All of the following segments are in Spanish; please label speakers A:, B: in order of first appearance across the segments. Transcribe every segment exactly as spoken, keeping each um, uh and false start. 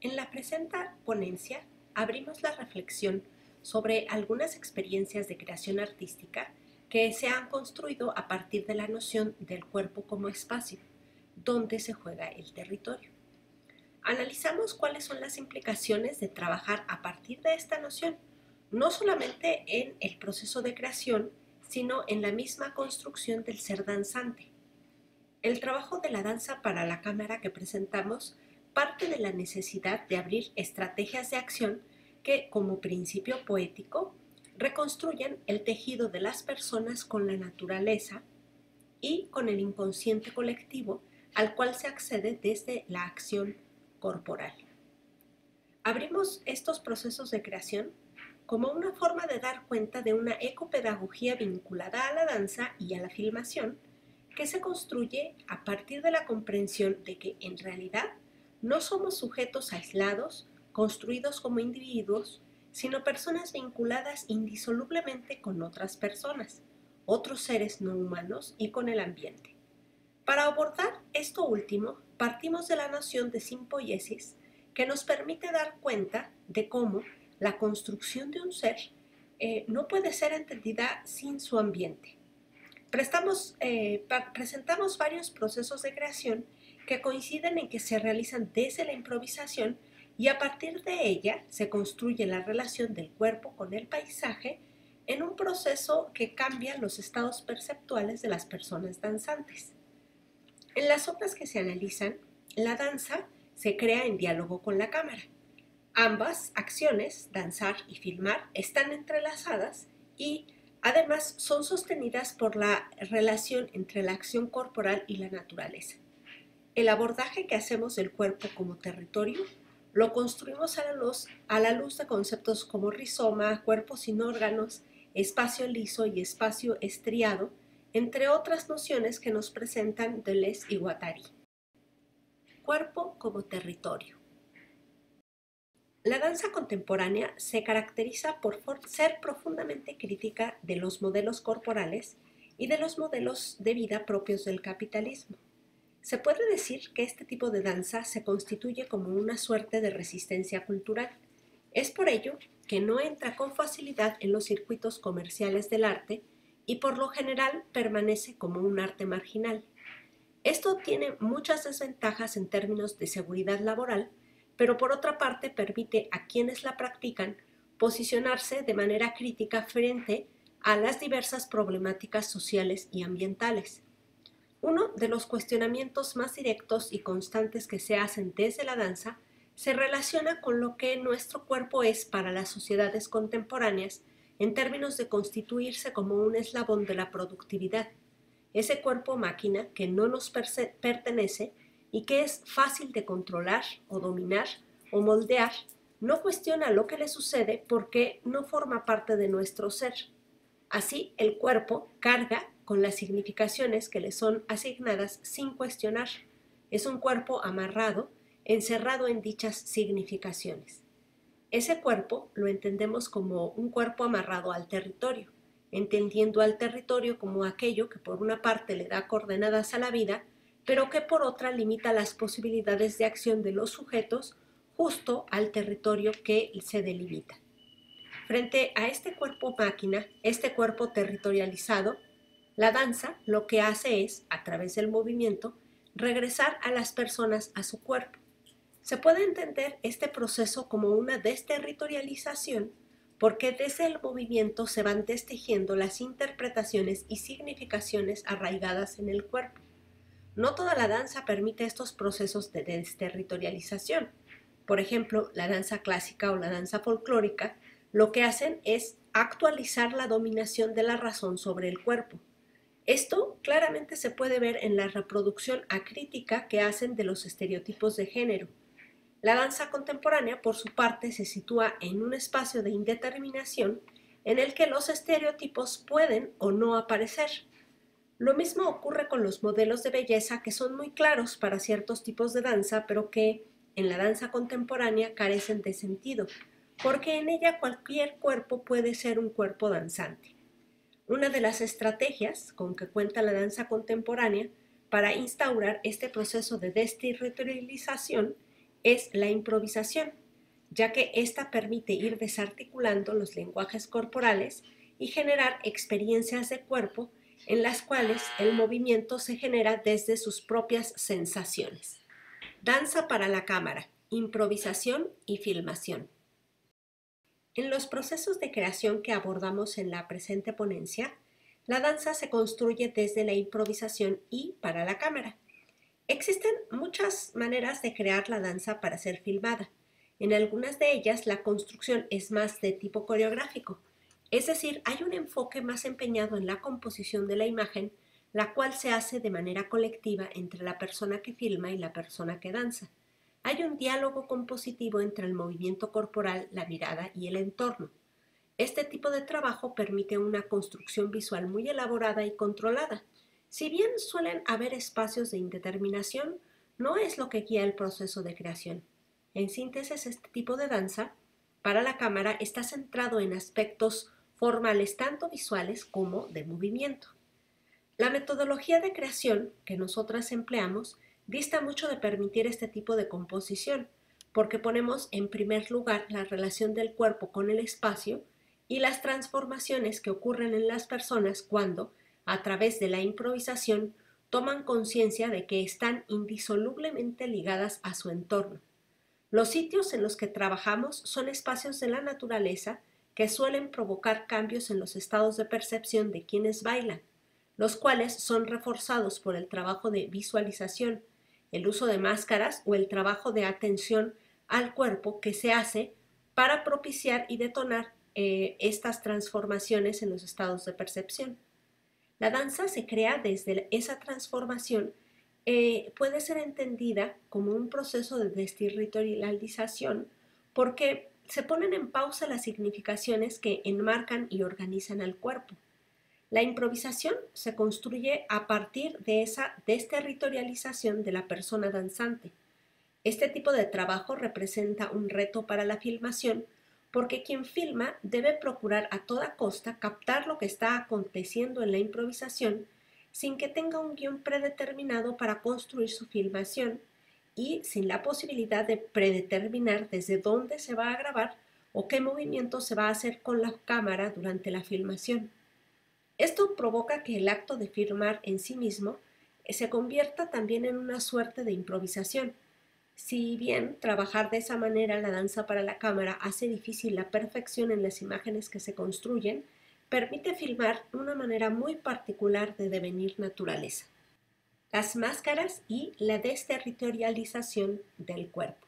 A: En la presente ponencia abrimos la reflexión sobre algunas experiencias de creación artística que se han construido a partir de la noción del cuerpo como espacio, donde se juega el territorio. Analizamos cuáles son las implicaciones de trabajar a partir de esta noción, no solamente en el proceso de creación, sino en la misma construcción del ser danzante. El trabajo de la danza para la cámara que presentamos parte de la necesidad de abrir estrategias de acción que, como principio poético, reconstruyen el tejido de las personas con la naturaleza y con el inconsciente colectivo al cual se accede desde la acción corporal. Abrimos estos procesos de creación como una forma de dar cuenta de una ecopedagogía vinculada a la danza y a la filmación que se construye a partir de la comprensión de que en realidad no somos sujetos aislados, construidos como individuos, sino personas vinculadas indisolublemente con otras personas, otros seres no humanos y con el ambiente. Para abordar esto último, partimos de la noción de simpoiesis que nos permite dar cuenta de cómo la construcción de un ser eh, no puede ser entendida sin su ambiente. Prestamos, eh, presentamos varios procesos de creación que coinciden en que se realizan desde la improvisación y a partir de ella se construye la relación del cuerpo con el paisaje en un proceso que cambia los estados perceptuales de las personas danzantes. En las obras que se analizan, la danza se crea en diálogo con la cámara. Ambas acciones, danzar y filmar, están entrelazadas y además son sostenidas por la relación entre la acción corporal y la naturaleza. El abordaje que hacemos del cuerpo como territorio lo construimos a la luz, a la luz de conceptos como rizoma, cuerpo sin órganos, espacio liso y espacio estriado, entre otras nociones que nos presentan Deleuze y Guattari. Cuerpo como territorio. La danza contemporánea se caracteriza por ser profundamente crítica de los modelos corporales y de los modelos de vida propios del capitalismo. Se puede decir que este tipo de danza se constituye como una suerte de resistencia cultural. Es por ello que no entra con facilidad en los circuitos comerciales del arte y por lo general permanece como un arte marginal. Esto tiene muchas desventajas en términos de seguridad laboral, pero por otra parte permite a quienes la practican posicionarse de manera crítica frente a las diversas problemáticas sociales y ambientales. Uno de los cuestionamientos más directos y constantes que se hacen desde la danza se relaciona con lo que nuestro cuerpo es para las sociedades contemporáneas en términos de constituirse como un eslabón de la productividad, ese cuerpo máquina que no nos pertenece y que es fácil de controlar o dominar o moldear, no cuestiona lo que le sucede porque no forma parte de nuestro ser. Así, el cuerpo carga con las significaciones que le son asignadas sin cuestionar. Es un cuerpo amarrado, encerrado en dichas significaciones. Ese cuerpo lo entendemos como un cuerpo amarrado al territorio, entendiendo al territorio como aquello que por una parte le da coordenadas a la vida, pero que por otra limita las posibilidades de acción de los sujetos justo al territorio que se delimita. Frente a este cuerpo máquina, este cuerpo territorializado, la danza lo que hace es, a través del movimiento, regresar a las personas a su cuerpo. Se puede entender este proceso como una desterritorialización porque desde el movimiento se van destejiendo las interpretaciones y significaciones arraigadas en el cuerpo. No toda la danza permite estos procesos de desterritorialización. Por ejemplo, la danza clásica o la danza folclórica lo que hacen es actualizar la dominación de la razón sobre el cuerpo. Esto claramente se puede ver en la reproducción acrítica que hacen de los estereotipos de género. La danza contemporánea, por su parte, se sitúa en un espacio de indeterminación en el que los estereotipos pueden o no aparecer. Lo mismo ocurre con los modelos de belleza que son muy claros para ciertos tipos de danza, pero que en la danza contemporánea carecen de sentido, porque en ella cualquier cuerpo puede ser un cuerpo danzante. Una de las estrategias con que cuenta la danza contemporánea para instaurar este proceso de desterritorialización es la improvisación, ya que ésta permite ir desarticulando los lenguajes corporales y generar experiencias de cuerpo en las cuales el movimiento se genera desde sus propias sensaciones. Danza para la cámara, improvisación y filmación. En los procesos de creación que abordamos en la presente ponencia, la danza se construye desde la improvisación y para la cámara. Existen muchas maneras de crear la danza para ser filmada. En algunas de ellas la construcción es más de tipo coreográfico, es decir, hay un enfoque más empeñado en la composición de la imagen, la cual se hace de manera colectiva entre la persona que filma y la persona que danza. Hay un diálogo compositivo entre el movimiento corporal, la mirada y el entorno. Este tipo de trabajo permite una construcción visual muy elaborada y controlada. Si bien suelen haber espacios de indeterminación, no es lo que guía el proceso de creación. En síntesis, este tipo de danza para la cámara está centrado en aspectos formales tanto visuales como de movimiento. La metodología de creación que nosotras empleamos dista mucho de permitir este tipo de composición, porque ponemos en primer lugar la relación del cuerpo con el espacio y las transformaciones que ocurren en las personas cuando, a través de la improvisación, toman conciencia de que están indisolublemente ligadas a su entorno. Los sitios en los que trabajamos son espacios de la naturaleza que suelen provocar cambios en los estados de percepción de quienes bailan, los cuales son reforzados por el trabajo de visualización, el uso de máscaras o el trabajo de atención al cuerpo que se hace para propiciar y detonar eh, estas transformaciones en los estados de percepción. La danza se crea desde esa transformación, eh, puede ser entendida como un proceso de desterritorialización porque se ponen en pausa las significaciones que enmarcan y organizan al cuerpo. La improvisación se construye a partir de esa desterritorialización de la persona danzante. Este tipo de trabajo representa un reto para la filmación porque quien filma debe procurar a toda costa captar lo que está aconteciendo en la improvisación sin que tenga un guión predeterminado para construir su filmación y sin la posibilidad de predeterminar desde dónde se va a grabar o qué movimiento se va a hacer con la cámara durante la filmación. Esto provoca que el acto de filmar en sí mismo se convierta también en una suerte de improvisación. Si bien trabajar de esa manera la danza para la cámara hace difícil la perfección en las imágenes que se construyen, permite filmar una manera muy particular de devenir naturaleza. Las máscaras y la desterritorialización del cuerpo.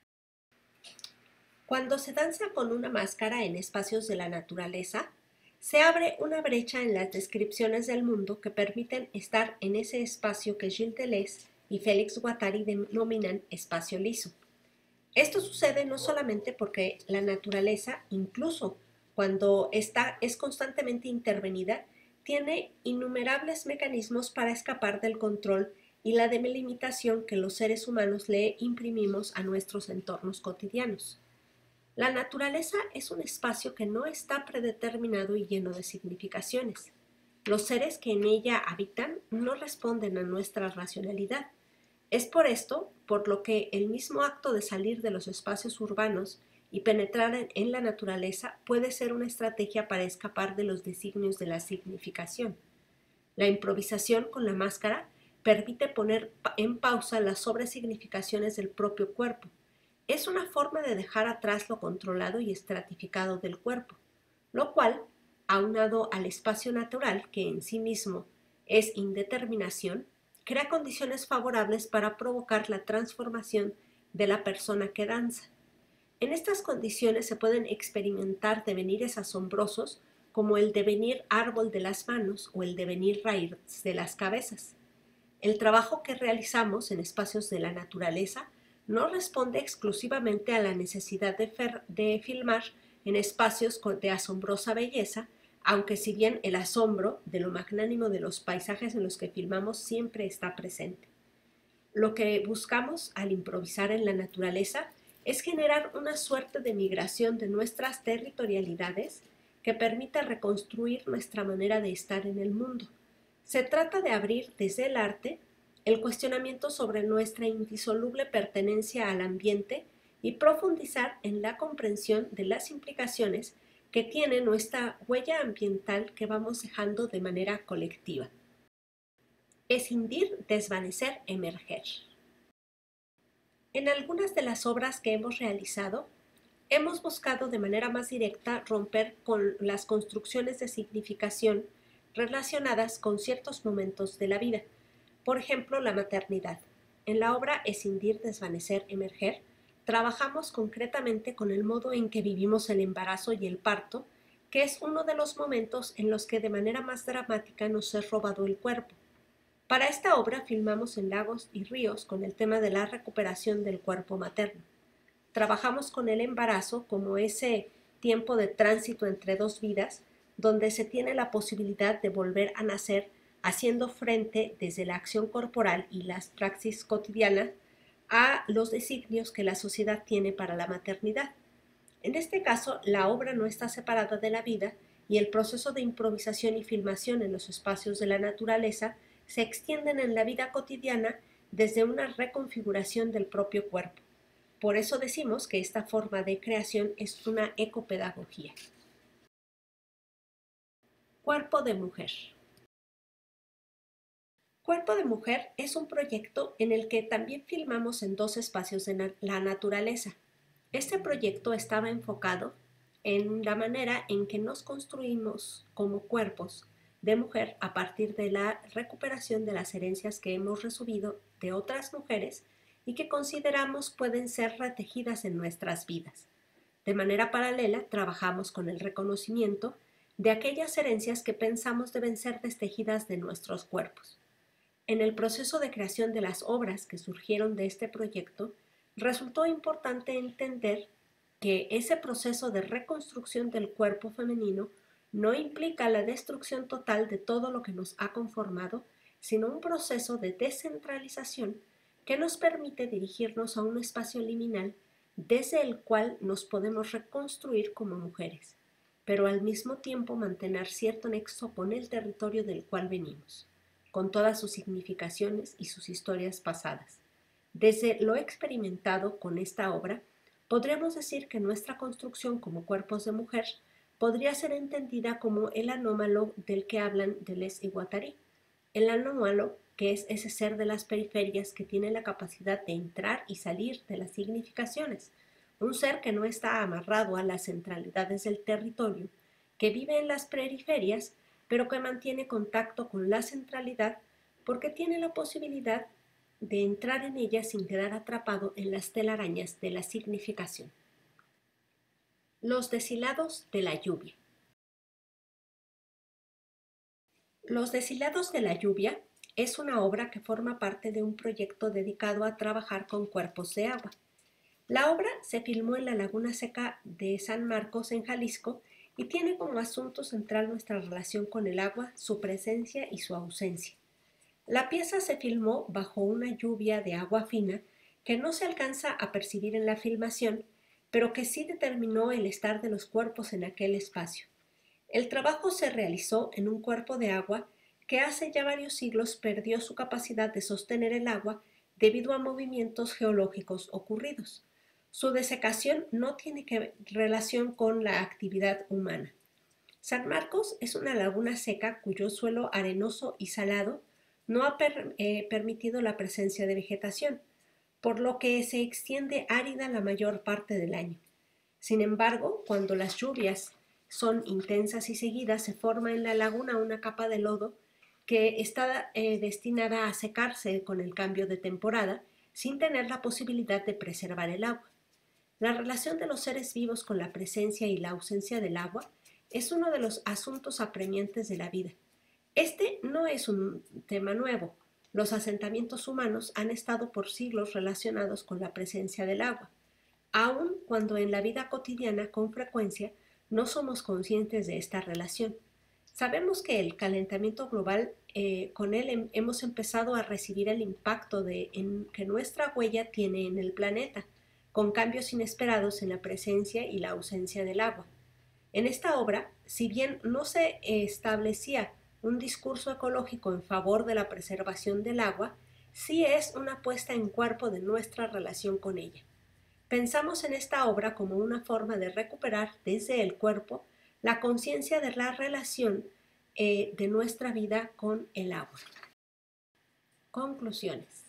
A: Cuando se danza con una máscara en espacios de la naturaleza, se abre una brecha en las descripciones del mundo que permiten estar en ese espacio que Gilles Deleuze y Félix Guattari denominan espacio liso. Esto sucede no solamente porque la naturaleza, incluso cuando está, es constantemente intervenida, tiene innumerables mecanismos para escapar del control y la delimitación que los seres humanos le imprimimos a nuestros entornos cotidianos. La naturaleza es un espacio que no está predeterminado y lleno de significaciones. Los seres que en ella habitan no responden a nuestra racionalidad. Es por esto por lo que el mismo acto de salir de los espacios urbanos y penetrar en, en la naturaleza puede ser una estrategia para escapar de los designios de la significación. La improvisación con la máscara permite poner en pausa las sobresignificaciones del propio cuerpo. Es una forma de dejar atrás lo controlado y estratificado del cuerpo, lo cual, aunado al espacio natural, que en sí mismo es indeterminación, crea condiciones favorables para provocar la transformación de la persona que danza. En estas condiciones se pueden experimentar devenires asombrosos como el devenir árbol de las manos o el devenir raíz de las cabezas. El trabajo que realizamos en espacios de la naturaleza no responde exclusivamente a la necesidad de, fer- de filmar en espacios de asombrosa belleza, aunque si bien el asombro de lo magnánimo de los paisajes en los que filmamos siempre está presente. Lo que buscamos al improvisar en la naturaleza es generar una suerte de migración de nuestras territorialidades que permita reconstruir nuestra manera de estar en el mundo. Se trata de abrir desde el arte el cuestionamiento sobre nuestra indisoluble pertenencia al ambiente y profundizar en la comprensión de las implicaciones que tiene nuestra huella ambiental que vamos dejando de manera colectiva. Escindir, desvanecer, emerger. En algunas de las obras que hemos realizado, hemos buscado de manera más directa romper con las construcciones de significación relacionadas con ciertos momentos de la vida. Por ejemplo, la maternidad. En la obra Escindir, desvanecer, emerger, trabajamos concretamente con el modo en que vivimos el embarazo y el parto, que es uno de los momentos en los que de manera más dramática nos es robado el cuerpo. Para esta obra filmamos en lagos y ríos con el tema de la recuperación del cuerpo materno. Trabajamos con el embarazo como ese tiempo de tránsito entre dos vidas, donde se tiene la posibilidad de volver a nacer haciendo frente desde la acción corporal y las praxis cotidianas a los designios que la sociedad tiene para la maternidad. En este caso, la obra no está separada de la vida y el proceso de improvisación y filmación en los espacios de la naturaleza se extienden en la vida cotidiana desde una reconfiguración del propio cuerpo. Por eso decimos que esta forma de creación es una ecopedagogía. Cuerpo de mujer. Cuerpo de mujer es un proyecto en el que también filmamos en dos espacios de na- la naturaleza. Este proyecto estaba enfocado en la manera en que nos construimos como cuerpos de mujer a partir de la recuperación de las herencias que hemos recibido de otras mujeres y que consideramos pueden ser retejidas en nuestras vidas. De manera paralela, trabajamos con el reconocimiento de aquellas herencias que pensamos deben ser destejidas de nuestros cuerpos. En el proceso de creación de las obras que surgieron de este proyecto, resultó importante entender que ese proceso de reconstrucción del cuerpo femenino no implica la destrucción total de todo lo que nos ha conformado, sino un proceso de descentralización que nos permite dirigirnos a un espacio liminal desde el cual nos podemos reconstruir como mujeres, pero al mismo tiempo mantener cierto nexo con el territorio del cual venimos, con todas sus significaciones y sus historias pasadas. Desde lo experimentado con esta obra, podríamos decir que nuestra construcción como cuerpos de mujer podría ser entendida como el anómalo del que hablan Deleuze y Guattari. El anómalo, que es ese ser de las periferias que tiene la capacidad de entrar y salir de las significaciones, un ser que no está amarrado a las centralidades del territorio, que vive en las periferias, pero que mantiene contacto con la centralidad porque tiene la posibilidad de entrar en ella sin quedar atrapado en las telarañas de la significación. Los deshilados de la lluvia. Los deshilados de la lluvia es una obra que forma parte de un proyecto dedicado a trabajar con cuerpos de agua. La obra se filmó en la Laguna Seca de San Marcos, en Jalisco, y tiene como asunto central nuestra relación con el agua, su presencia y su ausencia. La pieza se filmó bajo una lluvia de agua fina que no se alcanza a percibir en la filmación, pero que sí determinó el estar de los cuerpos en aquel espacio. El trabajo se realizó en un cuerpo de agua que hace ya varios siglos perdió su capacidad de sostener el agua debido a movimientos geológicos ocurridos. Su desecación no tiene que relación con la actividad humana. San Marcos es una laguna seca cuyo suelo arenoso y salado no ha per, eh, permitido la presencia de vegetación, por lo que se extiende árida la mayor parte del año. Sin embargo, cuando las lluvias son intensas y seguidas, se forma en la laguna una capa de lodo que está eh, destinada a secarse con el cambio de temporada sin tener la posibilidad de preservar el agua. La relación de los seres vivos con la presencia y la ausencia del agua es uno de los asuntos apremiantes de la vida. Este no es un tema nuevo. Los asentamientos humanos han estado por siglos relacionados con la presencia del agua, aun cuando en la vida cotidiana con frecuencia no somos conscientes de esta relación. Sabemos que el calentamiento global, eh, con él hem- hemos empezado a recibir el impacto de, en, que nuestra huella tiene en el planeta, con cambios inesperados en la presencia y la ausencia del agua. En esta obra, si bien no se establecía un discurso ecológico en favor de la preservación del agua, sí es una puesta en cuerpo de nuestra relación con ella. Pensamos en esta obra como una forma de recuperar desde el cuerpo la conciencia de la relación eh, de nuestra vida con el agua. Conclusiones.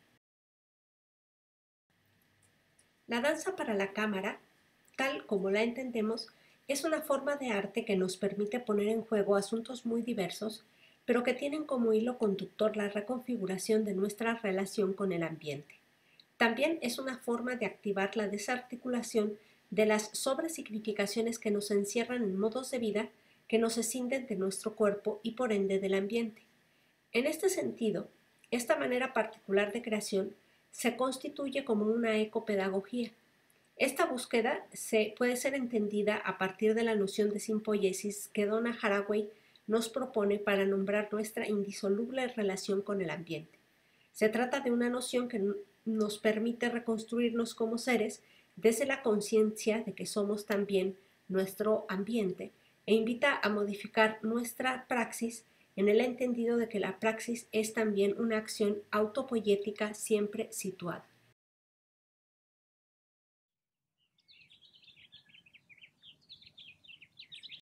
A: La danza para la cámara, tal como la entendemos, es una forma de arte que nos permite poner en juego asuntos muy diversos, pero que tienen como hilo conductor la reconfiguración de nuestra relación con el ambiente. También es una forma de activar la desarticulación de las sobresignificaciones que nos encierran en modos de vida que nos escinden de nuestro cuerpo y por ende del ambiente. En este sentido, esta manera particular de creación se constituye como una ecopedagogía. Esta búsqueda se, puede ser entendida a partir de la noción de simpoiesis que Donna Haraway nos propone para nombrar nuestra indisoluble relación con el ambiente. Se trata de una noción que nos permite reconstruirnos como seres desde la conciencia de que somos también nuestro ambiente e invita a modificar nuestra praxis en el entendido de que la praxis es también una acción autopoyética siempre situada.